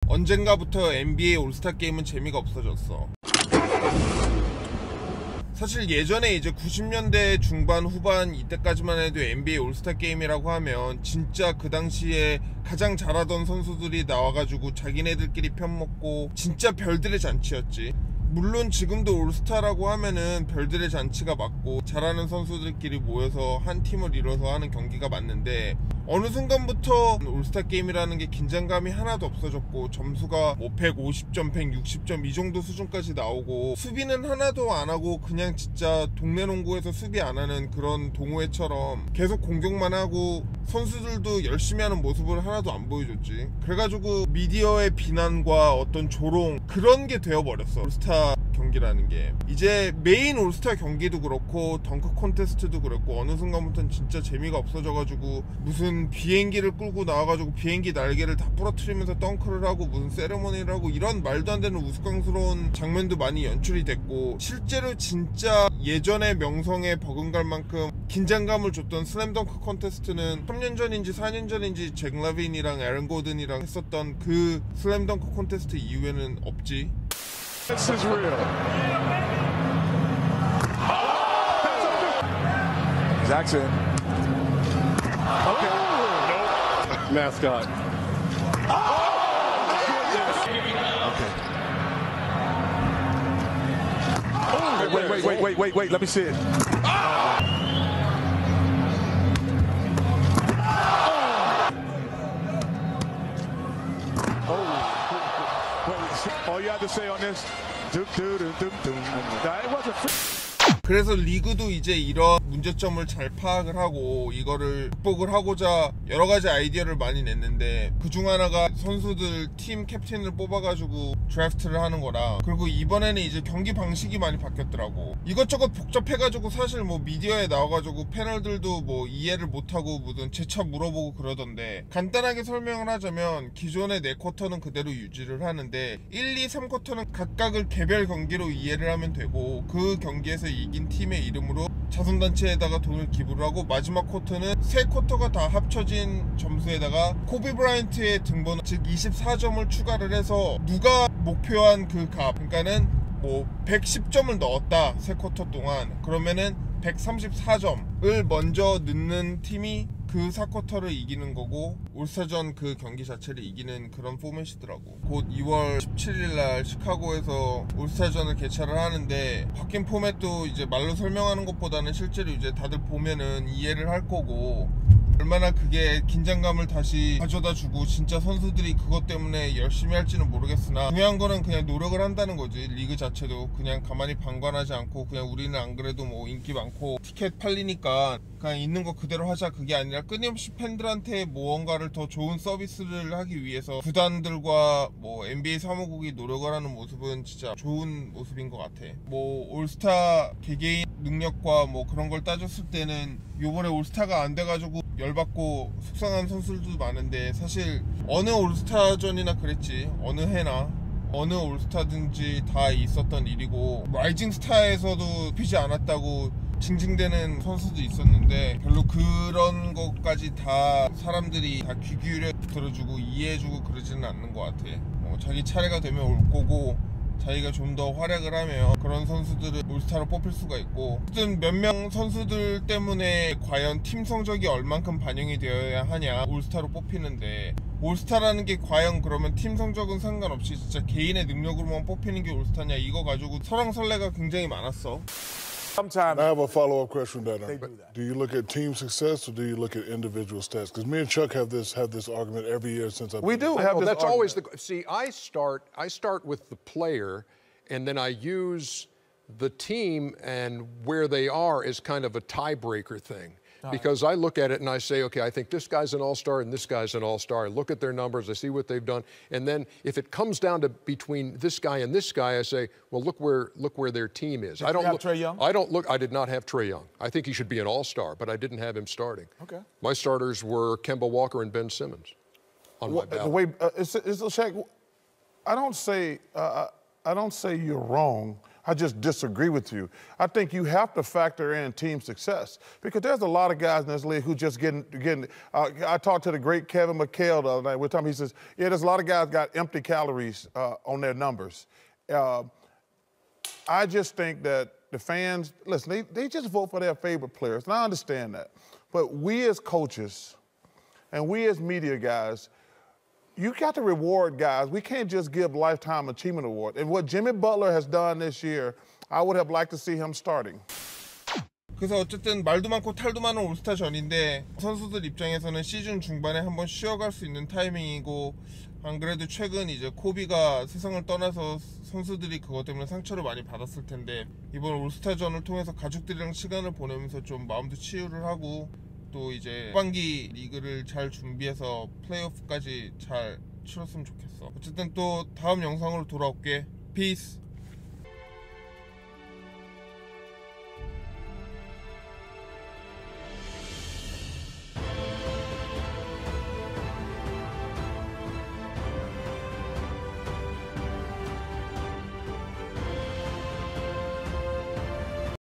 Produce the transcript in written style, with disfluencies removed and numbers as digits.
언젠가부터 NBA 올스타 게임은 재미가 없어졌어. 사실 예전에 이제 90년대 중반 후반 이때까지만 해도 NBA 올스타 게임이라고 하면 진짜 그 당시에 가장 잘하던 선수들이 나와가지고 자기네들끼리 편먹고 진짜 별들의 잔치였지. 물론 지금도 올스타라고 하면은 별들의 잔치가 맞고 잘하는 선수들끼리 모여서 한 팀을 이뤄서 하는 경기가 맞는데, 어느 순간부터 올스타 게임이라는 게 긴장감이 하나도 없어졌고 점수가 뭐 150점, 160점 이 정도 수준까지 나오고 수비는 하나도 안 하고 그냥 진짜 동네 농구에서 수비 안 하는 그런 동호회처럼 계속 공격만 하고 선수들도 열심히 하는 모습을 하나도 안 보여줬지. 그래가지고 미디어의 비난과 어떤 조롱, 그런 게 되어버렸어 올스타 경기라는 게. 이제 메인 올스타 경기도 그렇고 덩크 콘테스트도 그렇고 어느 순간부터는 진짜 재미가 없어져가지고 무슨 비행기를 끌고 나와가지고 비행기 날개를 다 부러뜨리면서 덩크를 하고 무슨 세레머니를 하고 이런 말도 안 되는 우스꽝스러운 장면도 많이 연출이 됐고, 실제로 진짜 예전의 명성에 버금갈 만큼 긴장감을 줬던 슬램덩크 콘테스트는 3년 전인지 4년 전인지 잭 라빈이랑 에런 고든이랑 했었던 그 슬램덩크 콘테스트 이후에는 없지. This is real. Jackson. Okay. Nope. Mascot. Okay. Wait. Let me see it. All you have to say on this, it wasn't free. 그래서 리그도 이제 이런 문제점을 잘 파악을 하고 이거를 극복을 하고자 여러 가지 아이디어를 많이 냈는데, 그중 하나가 선수들 팀 캡틴을 뽑아가지고 드래프트를 하는 거라. 그리고 이번에는 이제 경기 방식이 많이 바뀌었더라고. 이것저것 복잡해가지고 사실 뭐 미디어에 나와가지고 패널들도 뭐 이해를 못하고 무슨 재차 물어보고 그러던데, 간단하게 설명을 하자면 기존의 4쿼터는 그대로 유지를 하는데 1, 2, 3쿼터는 각각을 개별 경기로 이해를 하면 되고, 그 경기에서 이긴 팀의 이름으로 자선단체에다가 돈을 기부를 하고, 마지막 쿼터는 3쿼터가 다 합쳐진 점수에다가 코비 브라이언트의 등번호 즉 24점을 추가를 해서 누가 목표한 그 값, 그러니까는 뭐 110점을 넣었다 3쿼터 동안, 그러면은 134점을 먼저 넣는 팀이 그 4쿼터를 이기는 거고 올스타전 그 경기 자체를 이기는 그런 포맷이더라고. 곧 2월 17일날 시카고에서 올스타전을 개최를 하는데, 바뀐 포맷도 이제 말로 설명하는 것보다는 실제로 이제 다들 보면은 이해를 할 거고, 얼마나 그게 긴장감을 다시 가져다 주고 진짜 선수들이 그것 때문에 열심히 할지는 모르겠으나, 중요한 거는 그냥 노력을 한다는 거지. 리그 자체도 그냥 가만히 방관하지 않고 그냥 우리는 안 그래도 뭐 인기 많고 티켓 팔리니까 그냥 있는 거 그대로 하자, 그게 아니라 끊임없이 팬들한테 무언가를 더 좋은 서비스를 하기 위해서 구단들과 뭐 NBA 사무국이 노력을 하는 모습은 진짜 좋은 모습인 것 같아. 뭐 올스타 개개인 능력과 뭐 그런 걸 따졌을 때는 요번에 올스타가 안 돼가지고 열받고 속상한 선수들도 많은데, 사실 어느 올스타전이나 그랬지, 어느 해나 어느 올스타든지 다 있었던 일이고, 라이징 스타에서도 피지 않았다고 징징대는 선수도 있었는데 별로 그런 것까지 다 사람들이 다 귀 기울여 들어주고 이해해주고 그러지는 않는 것 같아. 자기 차례가 되면 올 거고 자기가 좀 더 활약을 하면 그런 선수들을 올스타로 뽑힐 수가 있고, 어쨌든 몇 명 선수들 때문에 과연 팀 성적이 얼만큼 반영이 되어야 하냐 올스타로 뽑히는데, 올스타라는 게 과연 그러면 팀 성적은 상관없이 진짜 개인의 능력으로만 뽑히는 게 올스타냐, 이거 가지고 설왕설래가 굉장히 많았어. Sometimes I have a follow-up question to that. Do you look at team success or do you look at individual stats? Because me and Chuck have this argument every year since I've been. We do have this that's argument. always the see. I start with the player, and then I use the team and where they are as kind of a tiebreaker thing. Because I look at it and I say, okay, I think this guy's an all-star and this guy's an all-star. I look at their numbers, I see what they've done, and then if it comes down to between this guy and this guy, I say, well, look where their team is. Did you have Trae Young? I did not have Trae Young. I think he should be an all-star, but I didn't have him starting. Okay. My starters were Kemba Walker and Ben Simmons on my ballot. The way Shaq, I don't say you're wrong, I just disagree with you. I think you have to factor in team success because there's a lot of guys in this league who just getting. I talked to the great Kevin McHale the other night. With time he says, yeah, there's a lot of guys got empty calories on their numbers. I just think that the fans, listen, they just vote for their favorite players, and I understand that. But we as coaches and we as media guys, you got to reward guys. We can't just give Lifetime Achievement Award. And what Jimmy Butler has done this year, I would have liked to see him starting. 그래서 어쨌든 말도 많고 탈도 많은 올스타 전인데 선수들 입장에서는 시즌 중반에 한번 쉬어갈 수 있는 타이밍이고 안 그래도 최근 이제 코비가 세상을 떠나서 선수들이 그것 때문에 상처를 많이 받았을 텐데 이번 올스타전을 통해서 가족들이랑 시간을 보내면서 좀 마음도 치유를 하고 또 이제 후반기 리그를 잘 준비해서 플레이오프까지 잘 치렀으면 좋겠어. 어쨌든 또 다음 영상으로 돌아올게. 피스.